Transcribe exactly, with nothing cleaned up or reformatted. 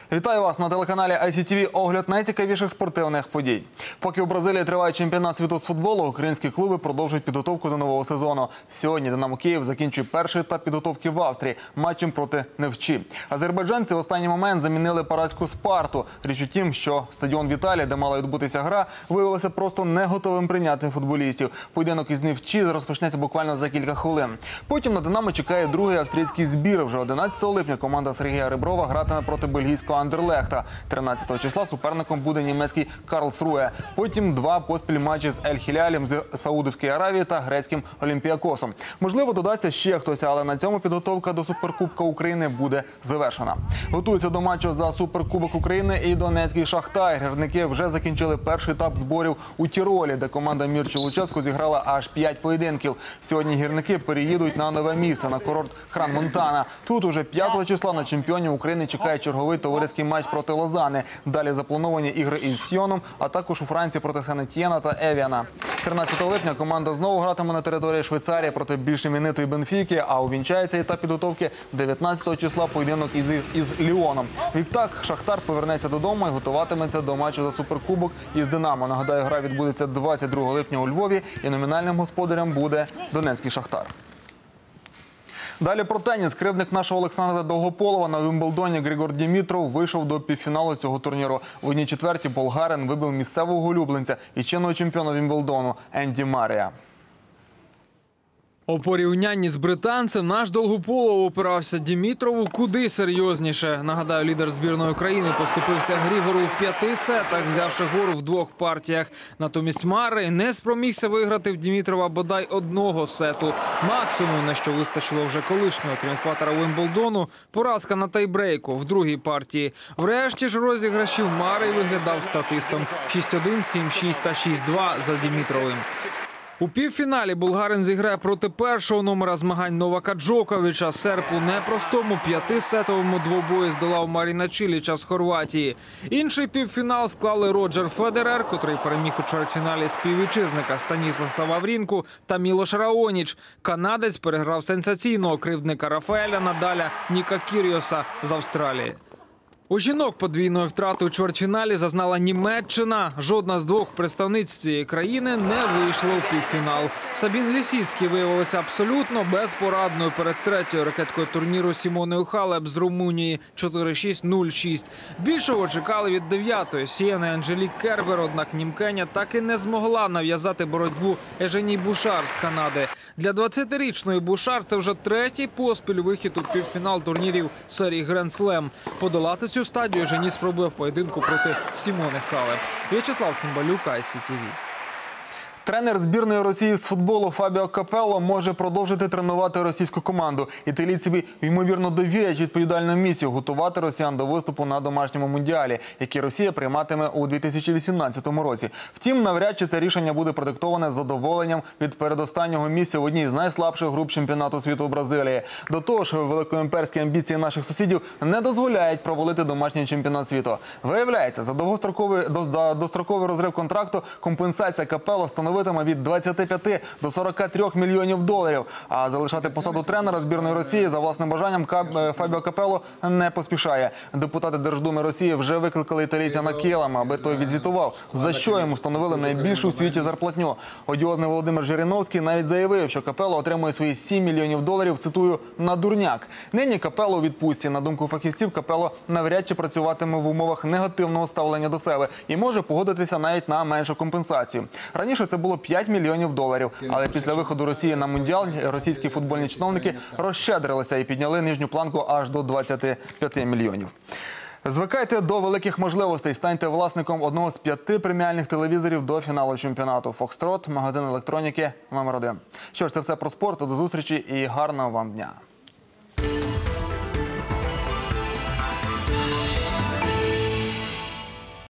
Вітаю вас на телеканалі ай сі ті ві. Огляд найцікавіших спортивних подій. Поки у Бразилії триває чемпіонат світу з футболу, українські клуби продовжують підготовку до нового сезону. Сьогодні «Динамо Київ» закінчує перший етап підготовки в Австрії матчем проти Невчі. Азербайджанці в останній момент замінили паразьку «Спарту». Річ у тім, що стадіон в Італії, де мала відбутися гра, виявилося просто не готовим прийняти футболістів. Поєдинок із Невчі розпочнеться буквально за кілька хвилин. Потім на «Динамо» чекає другий австрійський збір. Вже одинадцятого липня команда Сергія Реброва гратиме проти бельгійського Андерлехта. тринадцятого числа суперником буде німецький Карлсруе. Потім два поспіль матчі з Ель-Хілялем з Саудовської Аравії та грецьким Олімпіакосом. Можливо, додасться ще хтось, але на цьому підготовка до Суперкубка України буде завершена. Готуються до матчу за Суперкубок України і донецький «Шахтар». Гірники вже закінчили перший етап зборів у Тіролі, де команда Мірчі Луческу зіграла аж п'ять поєдинків. Сьогодні гірники переїдуть на нове місце, на курорт Хран-Монтана. Тут уже п'ятого числа на чемпіонів України чекає черговий товариський матч проти Лозани. Далі заплановані ігри із Сьйоном, а також у Франції проти Сен-Етьєна та Евіана. тринадцятого липня команда знову гратиме на території Швейцарії проти більш іменитої Бенфіки, а увінчається етап підготовки дев'ятнадцятого числа поєдинок із, із Ліоном. Відтак Шахтар повернеться додому і готуватиметься до матчу за Суперкубок із Динамо. Нагадаю, гра відбудеться двадцять другого липня у Львові і номінальним господарем буде донецький «Шахтар». Далі про теніс. Кривдник нашого Олександра Довгополова на Вімблдоні Григор Дімітров вийшов до півфіналу цього турніру. В одній четвертій болгарин вибив місцевого улюбленця і чинного чемпіона Вімблдону Енді Марія. У порівнянні з британцем наш Довгополов опирався Дімітрову куди серйозніше. Нагадаю, лідер збірної України поступився Григору в п'яти сетах, взявши гору в двох партіях. Натомість Марей не спромігся виграти в Дімітрова бодай одного сету. Максимум, на що вистачило вже колишнього тріумфатора Вімблдону – поразка на тайбрейку в другій партії. Врешті ж розіграшів Марей виглядав статистом – шість один, сім шість та шість два за Дімітровим. У півфіналі болгарин зіграє проти першого номера змагань Новака Джоковича. Серб у непростому п'ятисетовому двобої здолав Маріна Чиліча з Хорватії. Інший півфінал склали Роджер Федерер, котрий переміг у чвертьфіналі співвітчизника Станісласа Ваврінку, та Мілош Раоніч. Канадець переграв сенсаційного кривдника Рафаеля Надаля Ніка Кіріоса з Австралії. У жінок подвійної втрати у чвертьфіналі зазнала Німеччина. Жодна з двох представниць цієї країни не вийшла у півфінал. Сабін Лісіцький виявилася абсолютно безпорадною перед третьою ракеткою турніру Сімоною Халеп з Румунії чотири шість нуль шість. Більшого чекали від дев'ятої Сієни Анжелік Кербер, однак німкеня так і не змогла нав'язати боротьбу Ежені Бушар з Канади. Для двадцятирічної Бушар це вже третій поспіль вихід у півфінал турнірів серії Гранд Слем. Подолати цю стадію Жені спробує в поєдинку проти Сімони Халеп. В'ячеслав Цимбалюк, ай сі ті ві. Тренер збірної Росії з футболу Фабіо Капелло може продовжити тренувати російську команду. Італійцеві, ймовірно, довірять відповідальну місію – готувати росіян до виступу на домашньому мундіалі, який Росія прийматиме у дві тисячі вісімнадцятому році. Втім, навряд чи це рішення буде продиктоване задоволенням від передостаннього місця в одній з найслабших груп чемпіонату світу в Бразилії. До того ж, великоімперські амбіції наших сусідів не дозволяють провалити домашній чемпіонат світу. Виявляється, за довгостроковий, достроковий розрив контракту компенсація Капелло становить від двадцяти п'яти до сорока трьох мільйонів доларів. А залишати посаду тренера збірної Росії за власним бажанням Фабіо Капелло не поспішає. Депутати Держдуми Росії вже викликали італійця на килим, аби той відзвітував, за що йому встановили найбільшу у світі зарплатню. Одіозний Володимир Жириновський навіть заявив, що Капелло отримує свої сім мільйонів доларів, цитую, на дурняк. Нині Капелло у відпустці. На думку фахівців, Капелло навряд чи працюватиме в умовах негативного ставлення до себе і може погодитися навіть на меншу компенсацію. Раніше це було п'ять мільйонів доларів. Але після виходу Росії на Мундіаль російські футбольні чиновники розщедрилися і підняли нижню планку аж до двадцяти п'яти мільйонів. Звикайте до великих можливостей. Станьте власником одного з п'яти преміальних телевізорів до фіналу чемпіонату. Фокстрот, магазин електроніки номер один. Що ж, це все про спорт. До зустрічі і гарного вам дня.